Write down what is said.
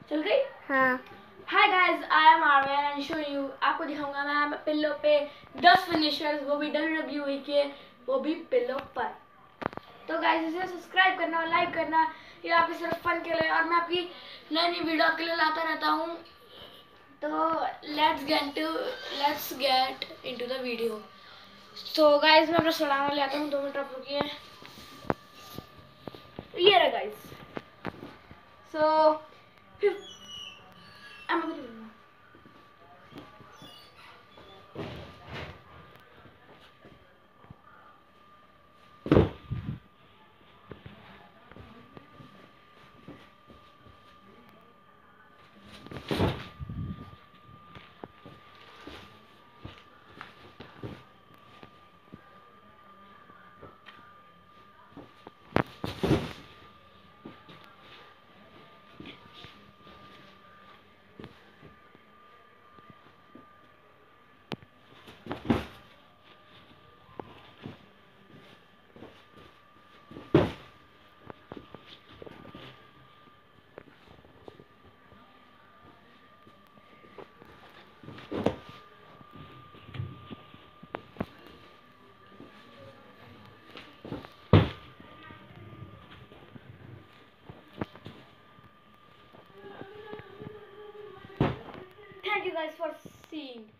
चल गई। हाँ। Hi guys, I am Aryan and show you. आपको दिखाऊंगा मैं पिल्लो पे 10 फिनिशर्स, वो भी WWE के, वो भी पिल्लो पर। तो गाइस इसे सब्सक्राइब करना और लाइक करना, ये आपके सिर्फ फन के लिए और मैं आपकी नई नई वीडियो के लिए लाता रहता हूँ। तो let's get into the video. तो गाइस मैं अपना सलाम ले आता हूँ, 2 मिनट आप रुकिए। ये रहा guys. So thank you guys for seeing.